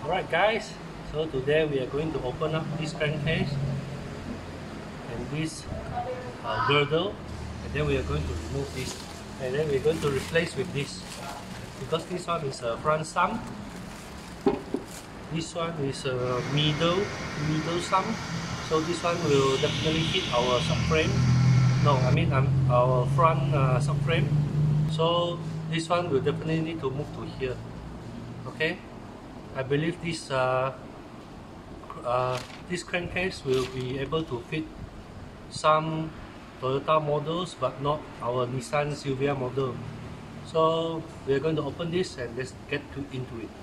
Alright guys, so today we are going to open up this crankcase and this girdle, and then we are going to remove this, and then we are going to replace with this, because this one is a front sump, this one is a middle sump, so this one will definitely fit our subframe. No, I mean our front subframe, so this one will definitely need to move to here. Okay, I believe this crankcase will be able to fit some Toyota models, but not our Nissan Silvia model. So we are going to open this and let's get into it.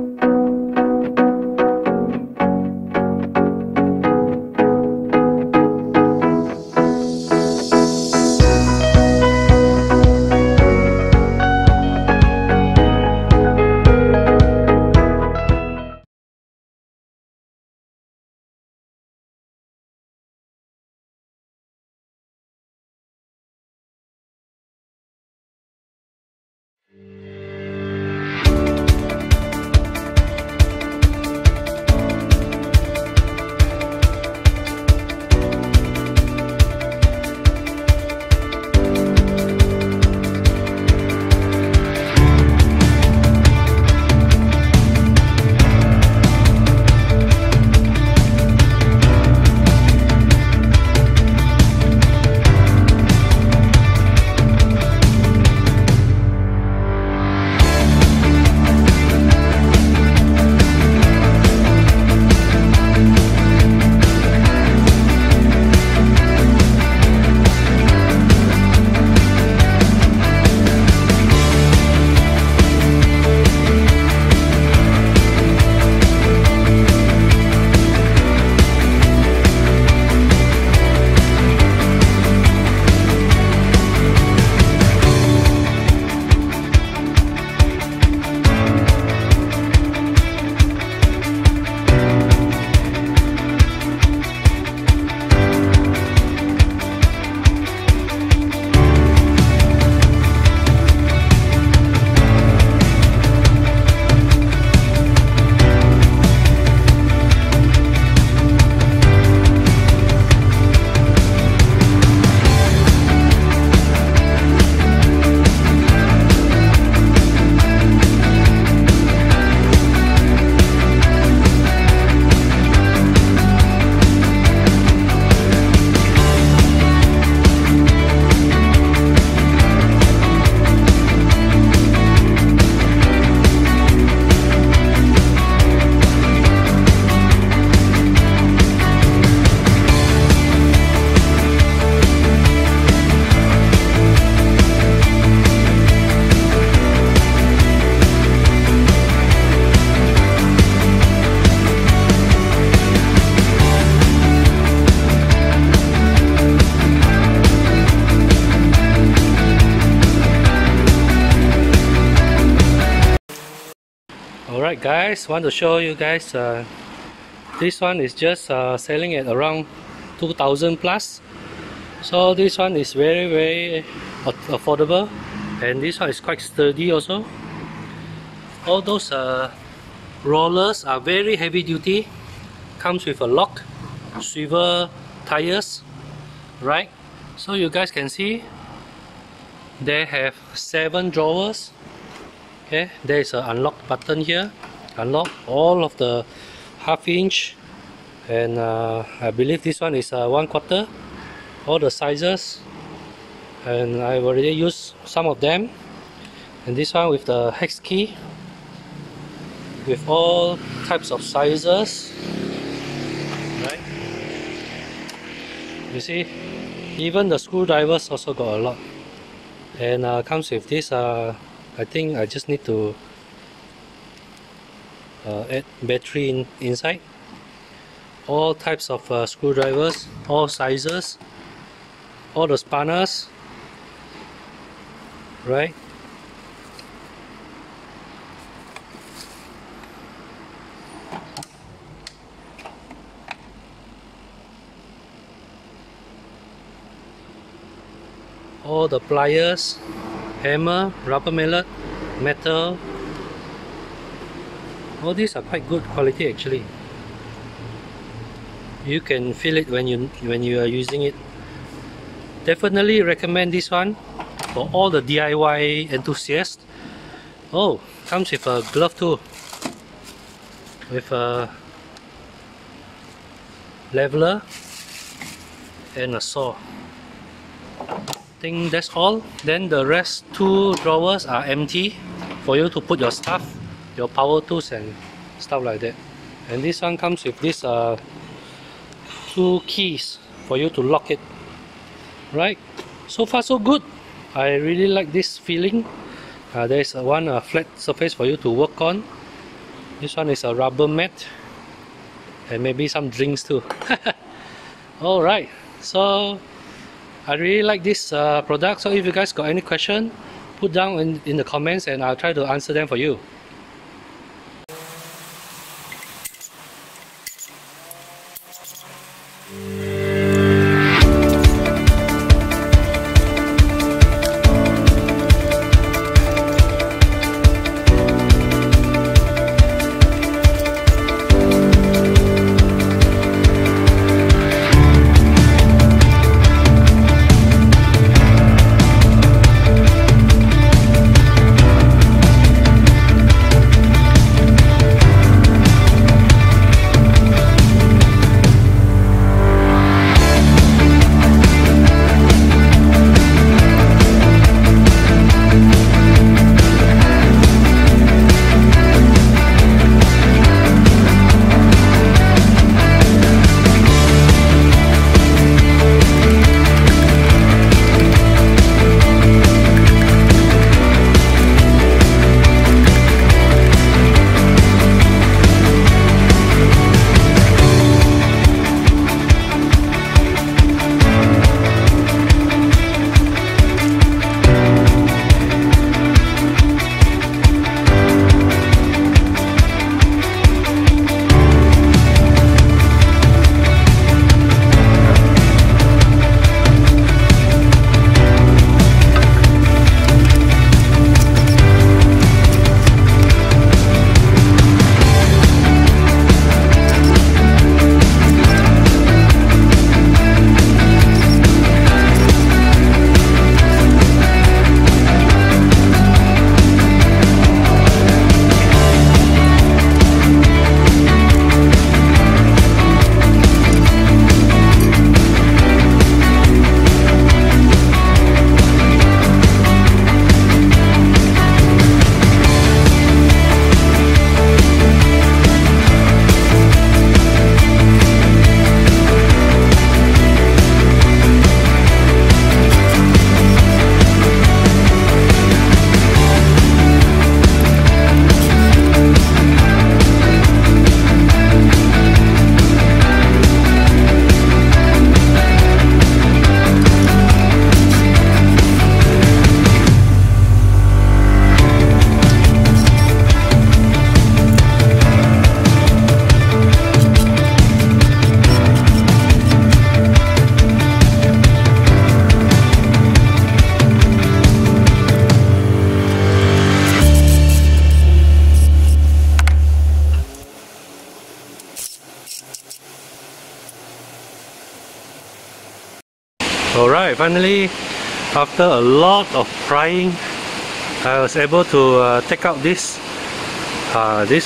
Alright guys, want to show you guys this one is just selling at around 2000 plus. So this one is very affordable, and this one is quite sturdy also. All those rollers are very heavy duty, comes with a lock, swivel tires, right? So you guys can see they have 7 drawers. Okay, there is an unlock button here, unlock all of the half inch, and I believe this one is 1/4, all the sizes, and I've already used some of them. And this one with the hex key, with all types of sizes, right? You see, even the screwdrivers also got a lot, and comes with this I think I just need to add battery inside. All types of screwdrivers, all sizes, all the spanners, right? All the pliers, hammer, rubber mallet, metal, All these are quite good quality actually. You can feel it when you are using it. Definitely recommend this one for all the DIY enthusiasts. Oh, comes with a glove too, with a leveler and a saw. I think that's all. Then the rest two drawers are empty for you to put your stuff, your power tools and stuff like that. And this one comes with this two keys for you to lock it. Right, so far so good. I really like this feeling. There's one flat surface for you to work on. This one is a rubber mat and maybe some drinks too. Alright, so I really like this product. So if you guys got any question, put down in the comments and I'll try to answer them for you. Alright, finally, after a lot of prying, I was able to take out this. This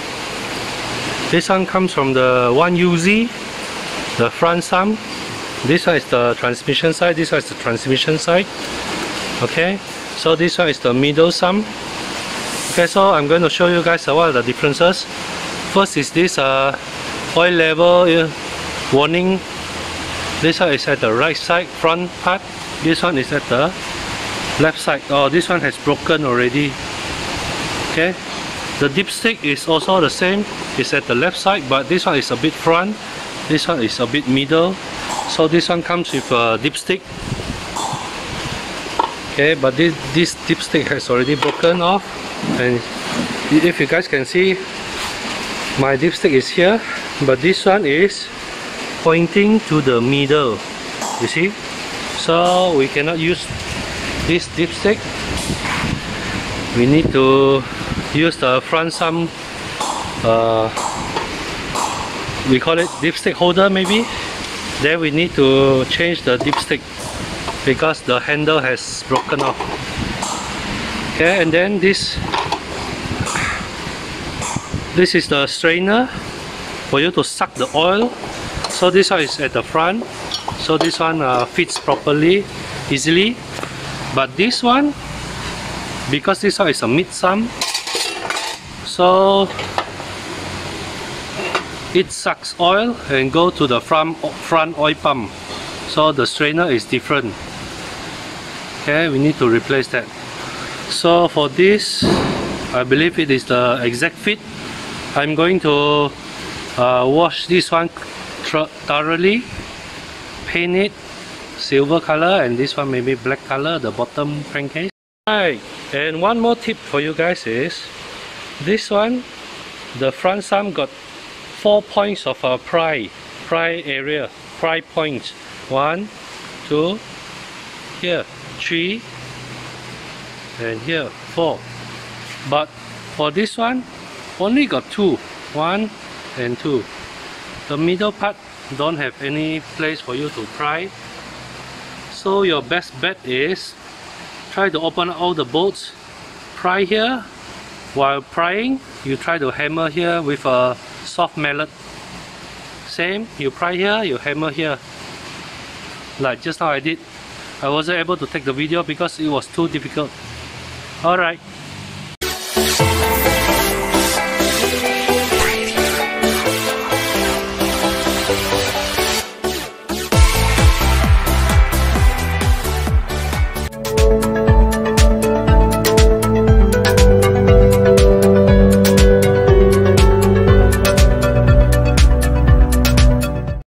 one comes from the 1UZ, the front sump. This one is the transmission side, this one is the transmission side. Okay, so this one is the middle sump. Okay, so I'm going to show you guys what are the differences. First is this oil level warning. This one is at the right side, front part. This one is at the left side. Oh, this one has broken already. Okay, the dipstick is also the same. It's at the left side, but this one is a bit front. This one is a bit middle. So this one comes with a dipstick. Okay, but this dipstick has already broken off. And if you guys can see, my dipstick is here, but this one is pointing to the middle, you see. So we cannot use this dipstick. We need to use the front sump we call it dipstick holder maybe. Then we need to change the dipstick because the handle has broken off. Okay, and then this is the strainer for you to suck the oil. So this one is at the front, so this one fits properly, easily. But this one, because this one is a mid-sump, so it sucks oil and go to the front oil pump. So the strainer is different. Okay, we need to replace that. So for this, I believe it is the exact fit. I'm going to wash this one thoroughly, paint it silver color, and this one maybe black color, the bottom crankcase. Right, and one more tip for you guys is this one, the front sump got 4 points of pry area, pry points. 1, 2, here 3, and here 4. But for this one, only got 2, 1 and 2. The middle part don't have any place for you to pry. So your best bet is try to open all the bolts, pry here. While prying, you try to hammer here with a soft mallet. Same, you pry here, you hammer here. Like just now I did. I wasn't able to take the video because it was too difficult. Alright.